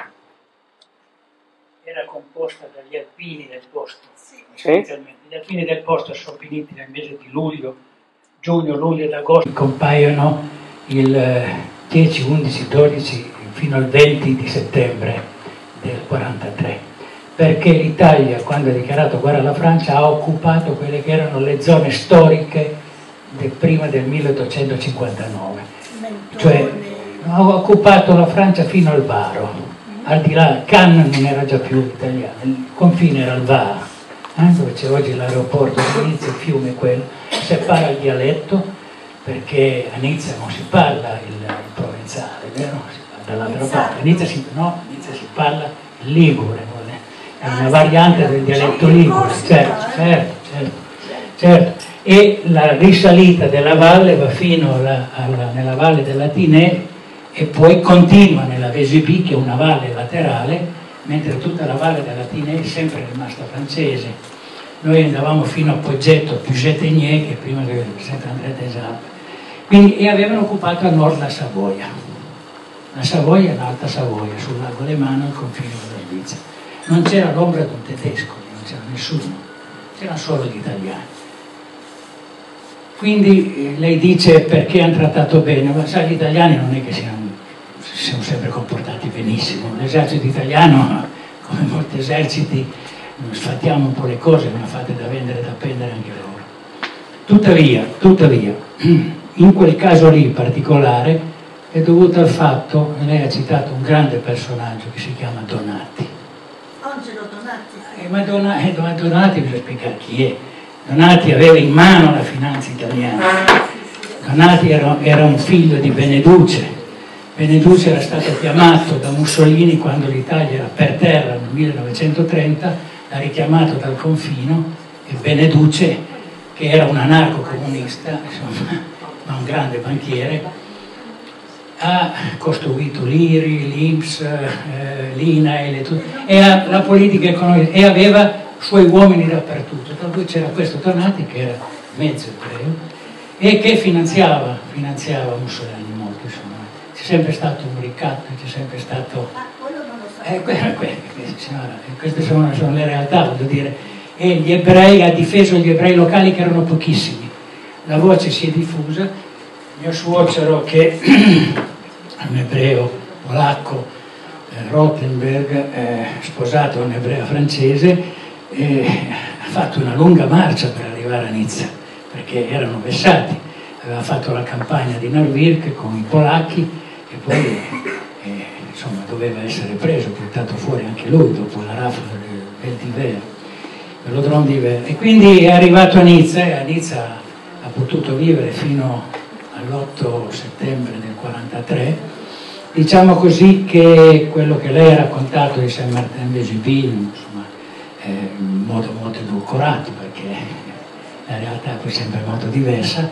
era composta dagli alpini del posto. Sì. Gli alpini del posto sono finiti nel mese di luglio, giugno, luglio ed agosto. Compaiono il dieci, undici, dodici fino al venti di settembre del quarantatré, perché l'Italia, quando ha dichiarato guerra alla Francia, ha occupato quelle che erano le zone storiche de prima del milleottocentocinquantanove, cioè ha occupato la Francia fino al Varo, al di là, Cannes non era già più italiano, il confine era il Var, eh, dove c'è oggi l'aeroporto di Nizza, il fiume quello, separa il dialetto, perché a Nizza non si parla il, il provenzale, vero? Si parla dall'altra parte, a Nizza si, no, a Nizza si parla il ligure, è una variante del dialetto ligure, certo, certo, certo, certo. E la risalita della valle va fino alla, alla, nella valle della Tinè e poi continua nella Vésubie, che è una valle laterale, mentre tutta la valle della Tinè è sempre rimasta francese. Noi andavamo fino a Poggetto, Puget-Aigné, che è prima del Saint-André-des-Alpes, Quindi, e avevano occupato a nord la Savoia. La Savoia è l'Alta Savoia, sul lago Lemano, al confine con la Svizzera. Non c'era l'ombra di un tedesco, non c'era nessuno, c'erano solo gli italiani. Quindi eh, lei dice perché hanno trattato bene, ma sai, gli italiani non è che siano, si siano sempre comportati benissimo. L'esercito italiano, come molti eserciti, sfattiamo un po' le cose, ma fate da vendere e da appendere anche loro. Tuttavia, tuttavia, in quel caso lì in particolare, è dovuto al fatto, e lei ha citato un grande personaggio che si chiama Donati. Angelo Donati. Eh, ma Dona, eh, Donati bisogna spiegare chi è. Donati aveva in mano la finanza italiana. Donati era, era un figlio di Beneduce. Beneduce era stato chiamato da Mussolini quando l'Italia era per terra nel millenovecentotrenta, l'ha richiamato dal confino, e Beneduce, che era un anarco-comunista, insomma, ma un grande banchiere, ha costruito l'I R I, l'I N P S, eh, l'I N A I L, e ha, la politica economica, e aveva suoi uomini dappertutto, tra cui c'era questo Donati che era mezzo ebreo e che finanziava, finanziava Mussolini molto, insomma. C'è sempre stato un ricatto, c'è sempre stato... Ah, quello non lo so. Eh, que, que, que, signora, queste sono, sono le realtà, voglio dire. E gli ebrei, ha difeso gli ebrei locali che erano pochissimi. La voce si è diffusa. Mio suocero, che è un ebreo polacco, eh, Rothenberg, eh, sposato a un'ebrea francese, eh, ha fatto una lunga marcia per arrivare a Nizza, perché erano vessati. Aveva fatto la campagna di Narvik con i polacchi e poi eh, insomma, doveva essere preso, portato fuori anche lui dopo la raffica del d'Hiver, dell'Odron d'Hiver. E quindi è arrivato a Nizza, e a Nizza ha potuto vivere fino all'otto settembre del quarantatré. Diciamo così che quello che lei ha raccontato di Saint-Martin-de-Gibil, insomma, è in modo molto edulcorato, perché la realtà è poi sempre molto diversa.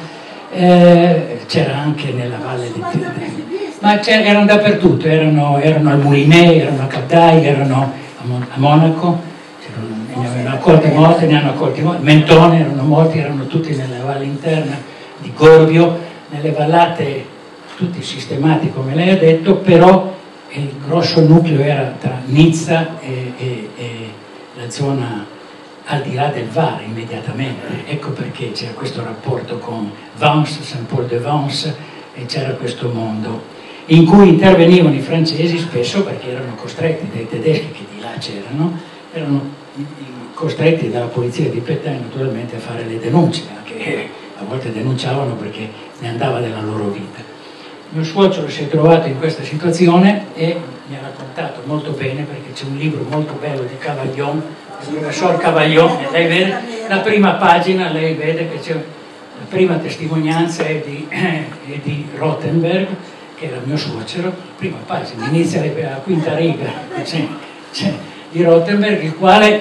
Eh, c'era anche nella valle di Tirreno, ma erano dappertutto, erano, erano al Moulinet, erano a Cap-d'Aille, erano a, Mon a Monaco, ne avevano accolti morti, ne hanno accolti morti, Mentone, erano morti, erano tutti nella valle interna di Gorbio, nelle vallate tutti sistemati come lei ha detto, però il grosso nucleo era tra Nizza e, e, e la zona al di là del Var immediatamente. Ecco perché c'era questo rapporto con Vence, Saint-Paul-de-Vence, e c'era questo mondo in cui intervenivano i francesi spesso perché erano costretti dai tedeschi che di là c'erano, erano costretti dalla polizia di Pétain naturalmente a fare le denunce, anche a volte denunciavano perché ne andava della loro vita. Mio suocero si è trovato in questa situazione e mi ha raccontato molto bene, perché c'è un libro molto bello di Cavaillon, il professor Cavaillon, e lei vede la prima pagina, lei vede che c'è la prima testimonianza è di, è di Rothenberg, che era mio suocero, prima pagina, inizia la quinta riga, c'è di Rothenberg, il quale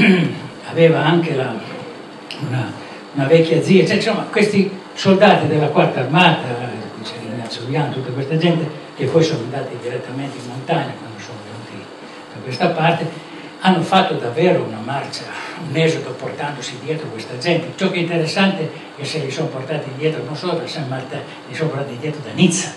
aveva anche la, una, una vecchia zia, cioè, insomma, questi soldati della quarta armata, c'era Ignazio Vian, tutta questa gente, che poi sono andati direttamente in montagna quando sono venuti da questa parte, hanno fatto davvero una marcia, un esodo portandosi dietro questa gente. Ciò che è interessante è che se li sono portati dietro non solo da San Martin, li sono portati dietro da Nizza.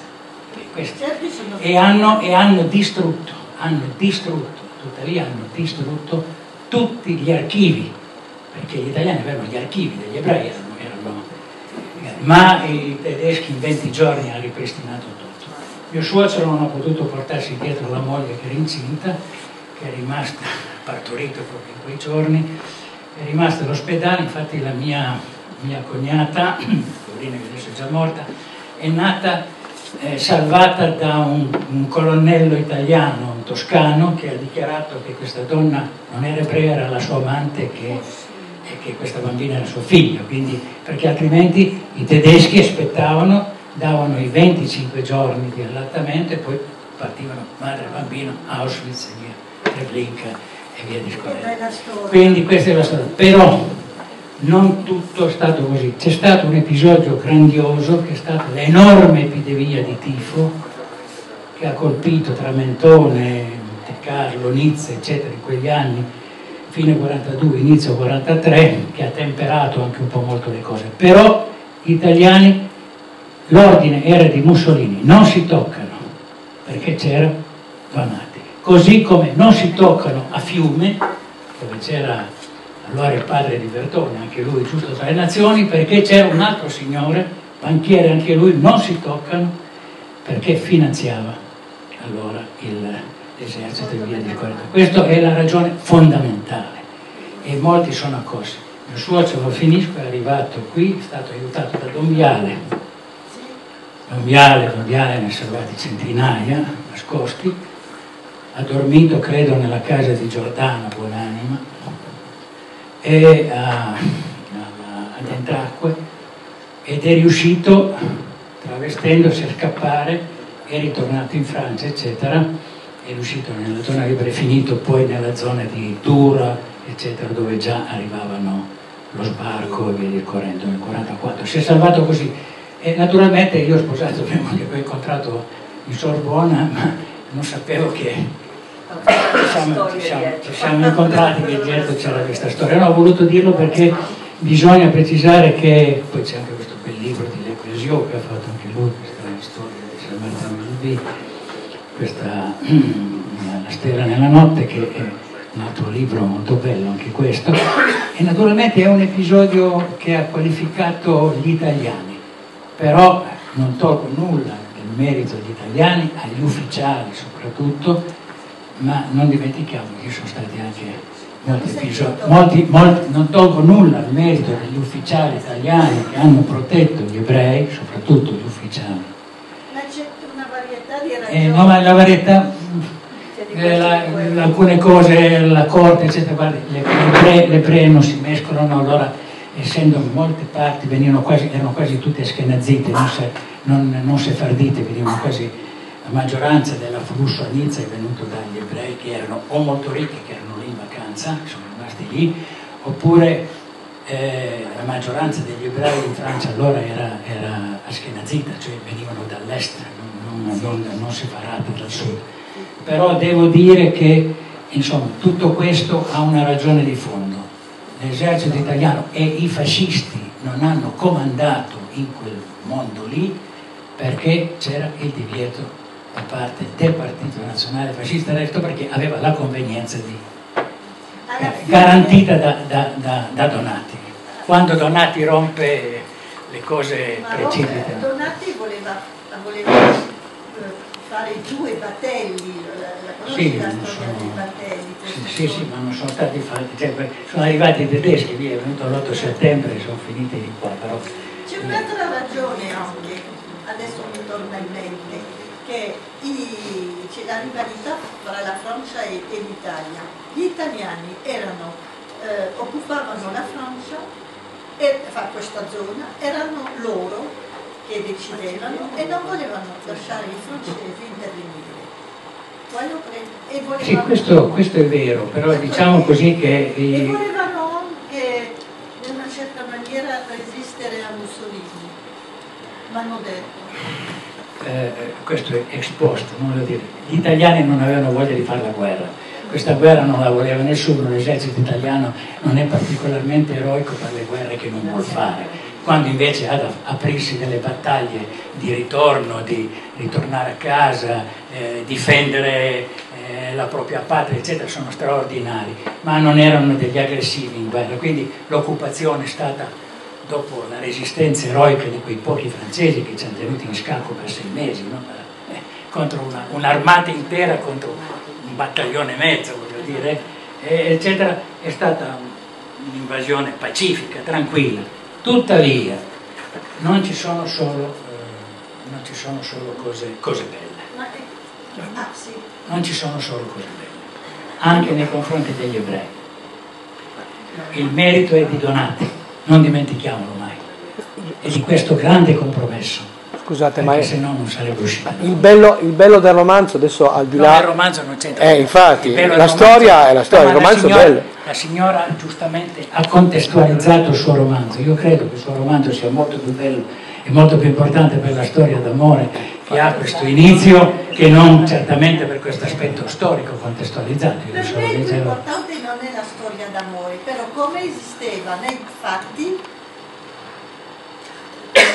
E hanno, e hanno distrutto, hanno distrutto, tuttavia hanno distrutto tutti gli archivi, perché gli italiani avevano gli archivi degli ebrei, erano, erano, ma i tedeschi in venti giorni hanno ripristinato tutto. Mio suocero non ha potuto portarsi dietro la moglie che era incinta, che è rimasta partorita proprio in quei giorni, è rimasta all'ospedale. Infatti la mia, mia cognata, Corina, che adesso è già morta, è nata eh, salvata da un, un colonnello italiano, un toscano, che ha dichiarato che questa donna non era ebrea, era la sua amante, che, e che questa bambina era sua figlia, quindi, perché altrimenti i tedeschi aspettavano, davano i venticinque giorni di allattamento e poi partivano madre e bambino a Auschwitz e via. Treblinka e via discorrendo. Quindi questa è la storia. Però non tutto è stato così. C'è stato un episodio grandioso che è stata l'enorme epidemia di tifo che ha colpito tra Mentone, Monte Carlo, Nizza, eccetera, in quegli anni, fine quarantadue, inizio quarantatré, che ha temperato anche un po' molto le cose. Però gli italiani l'ordine era di Mussolini, non si toccano, perché c'era Donati. Così come non si toccano a Fiume, dove c'era allora il padre di Bertone, anche lui giusto tra le nazioni, perché c'era un altro signore, banchiere anche lui, non si toccano, perché finanziava allora l'esercito e via discorrendo. Questa è la ragione fondamentale e molti sono accorsi. Il suocero, finisco, è arrivato qui, è stato aiutato da Don Viale. Don Viale, Don Viale ne ha salvati centinaia, nascosti, ha dormito credo nella casa di Giordano, buonanima, e a, a, ad Entracque, ed è riuscito, travestendosi, a scappare, è ritornato in Francia, eccetera, è riuscito nella zona libera, è finito poi nella zona di Tours, eccetera, dove già arrivavano lo sbarco e via discorrendo nel quarantaquattro. Si è salvato così. E naturalmente io ho sposato mia moglie, poi ho incontrato in Sorbona, ma non sapevo che ci siamo, ci siamo, ci siamo incontrati, che dietro c'era questa storia. No, ho voluto dirlo perché bisogna precisare che poi c'è anche questo bel libro di Le Clésio che ha fatto anche lui, questa storia di San Martino Melville, questa La stella nella notte, che è un altro libro molto bello anche questo, e naturalmente è un episodio che ha qualificato gli italiani, però non tolgo nulla del merito degli italiani, agli ufficiali soprattutto, ma non dimentichiamo che ci sono stati anche molti episodi, molti, molti, non tolgo nulla al merito degli ufficiali italiani che hanno protetto gli ebrei, soprattutto gli ufficiali. Ma c'è una varietà di ragioni. Eh, no, ma la varietà, eh, la, alcune cose, la corte, eccetera, guardi, le, le, ebrei, le ebrei non si mescolano, allora essendo in molte parti venivano quasi, erano quasi tutte askenazite, non, se, non, non sefardite, venivano quasi, la maggioranza dell'afflusso a Nizza è venuto dagli ebrei che erano o molto ricchi, che erano lì in vacanza, che sono rimasti lì, oppure eh, la maggioranza degli ebrei in Francia allora era, era askenazita, cioè venivano dall'est, non, non, non, non separati dal sud. Però devo dire che insomma tutto questo ha una ragione di fondo. L'esercito italiano e i fascisti non hanno comandato in quel mondo lì perché c'era il divieto da parte del Partito Nazionale Fascista, resto perché aveva la convenienza di, eh, garantita da, da, da, da Donati. Quando Donati rompe le cose precipitano. Donati voleva, voleva fare giù i battelli, la sì, la non storia sono, dei battelli. Sì, sì, sì, ma non sono stati fatti, cioè, sono arrivati i tedeschi, via, è venuto l'otto settembre e sono finiti di qua, però... C'è un'altra ragione anche, adesso mi torna in mente, che c'è la rivalità tra la Francia e, e l'Italia. Gli italiani erano, eh, occupavano la Francia e fa questa zona, erano loro che decidevano e non volevano lasciare i francesi intervenire. E volevano, sì, questo, questo è vero, però diciamo così che... I... E volevano anche in una certa maniera resistere a Mussolini, ma hanno detto. Eh, questo è ex post, non voglio dire. Gli italiani non avevano voglia di fare la guerra, questa guerra non la voleva nessuno, l'esercito italiano non è particolarmente eroico per le guerre che non vuol fare. Quando invece ha da aprirsi delle battaglie di ritorno, di ritornare a casa, eh, difendere eh, la propria patria, eccetera, sono straordinari, ma non erano degli aggressivi in guerra. Quindi l'occupazione è stata, dopo la resistenza eroica di quei pochi francesi che ci hanno tenuti in scacco per sei mesi, no? eh, contro un'armata un intera, contro un battaglione e mezzo, voglio dire, eh, eccetera, è stata un'invasione pacifica, tranquilla. Tuttavia non ci sono solo, eh, non ci sono solo cose, cose belle, Ah, sì. non ci sono solo cose belle, anche nei confronti degli ebrei. Il merito è di Donati, non dimentichiamolo mai, e di questo grande compromesso. Scusate, perché ma se no non sarebbe uscito. Il bello, il bello del romanzo, adesso al di là... No, il romanzo non c'entra. Eh, infatti, la romanzo... storia è la storia, il romanzo signora, è bello. La signora giustamente ha contestualizzato il suo romanzo. Io credo che il suo romanzo sia molto più bello e molto più importante per la storia d'amore che ha questo inizio, che non certamente per questo aspetto storico contestualizzato. Io Per solo me il più leggevo... importante non è la storia d'amore, però come esisteva nei fatti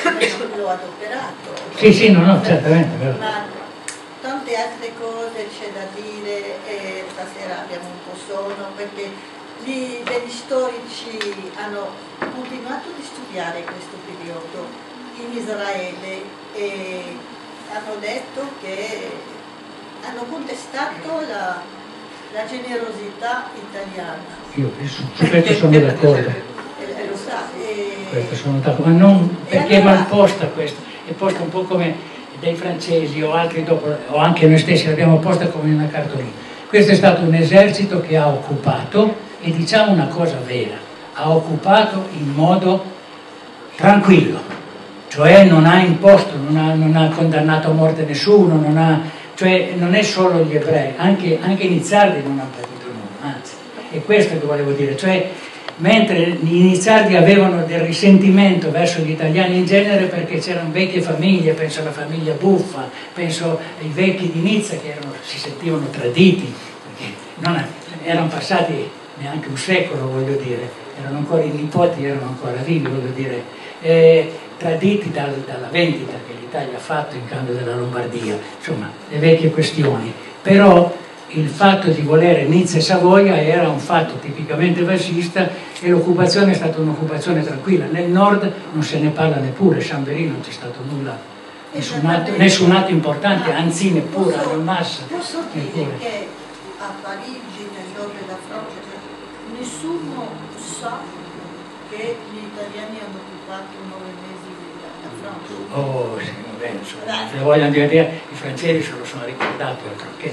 l'ho adoperato. Sì, sì, no, no, certamente. Vero. Ma tante altre cose c'è da dire e stasera abbiamo un po' sonno perché gli, degli storici hanno continuato a studiare questo periodo in Israele e hanno detto che hanno contestato la, la generosità italiana. Io su, su questo sono d'accordo. E, lo sa, e... Questo sono d'accordo, ma non perché allora... è mal posta questa, è posta un po' come dei francesi o altri dopo, o anche noi stessi l'abbiamo posta come una cartolina. Questo è stato un esercito che ha occupato, e diciamo una cosa vera, ha occupato in modo tranquillo, cioè non ha imposto, non ha, non ha condannato a morte nessuno, non ha, cioè non è solo gli ebrei, anche, anche i nizzardi non hanno patito nulla, anzi, è questo che volevo dire, cioè mentre gli iniziardi avevano del risentimento verso gli italiani in genere perché c'erano vecchie famiglie, penso alla famiglia Buffa, penso ai vecchi di Nizza che erano, si sentivano traditi, perché non, erano passati neanche un secolo, voglio dire, erano ancora i nipoti, erano ancora vivi, voglio dire, eh, traditi dal, dalla vendita che l'Italia ha fatto in cambio della Lombardia, insomma, le vecchie questioni. Però il fatto di volere Nizza e Savoia era un fatto tipicamente fascista e l'occupazione è stata un'occupazione tranquilla. Nel nord non se ne parla neppure, Chambéry non c'è stato nulla, nessun atto, nessun atto importante, anzi neppure a massa. Posso dire che a Parigi, nel nord della Francia, nessuno sa che gli italiani hanno occupato nove mesi la Francia. Oh, sì, va bene, se vogliono dire, i francesi se lo sono ricordati, altro che.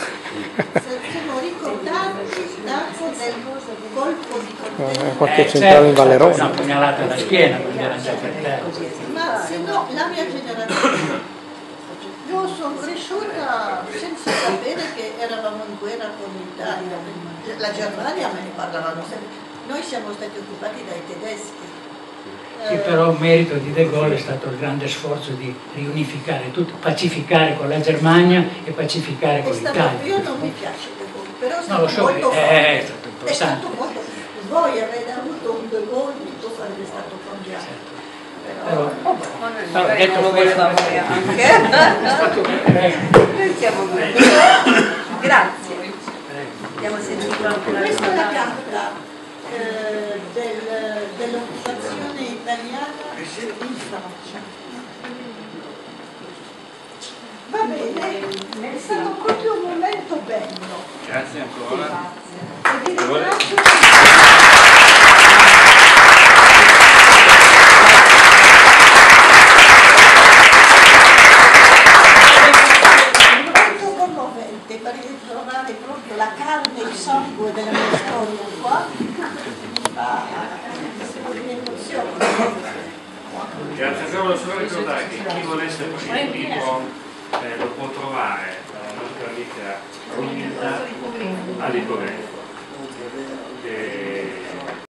Siamo ricordati dopo del colpo di coltello. Eh, qualche Eh, centrale certo, in Valerone. una pugnalata alla schiena, quindi era già per terra. Ma se no, la mia generazione, io sono cresciuta senza sapere che eravamo in guerra con l'Italia. La Germania me ne parlavano sempre. Noi siamo stati occupati dai tedeschi. Sì, però un merito di De Gaulle è stato il grande sforzo di riunificare tutto, pacificare con la Germania e pacificare con l'Italia. Io non mi piace De Gaulle, però è stato, no, lo so, molto è, è stato è stato importante. molto. Voi avrete avuto un De Gaulle, tutto sarebbe stato cambiato. Però, Però, no, detto lo questo, volevamo anche. è stato Noi siamo grazie. Abbiamo sentito anche la questa è la carta eh, del, dell'occupazione italiana in Francia. Va bene, è stato proprio un momento bello. Grazie ancora. E vi ringrazio. Per ritrovare proprio la carne e il sangue della mia storia qua, un'emozione. Grazie, devo solo ricordare che chi volesse il libro eh, lo può trovare alla nostra amica Romilda a Liporenzo.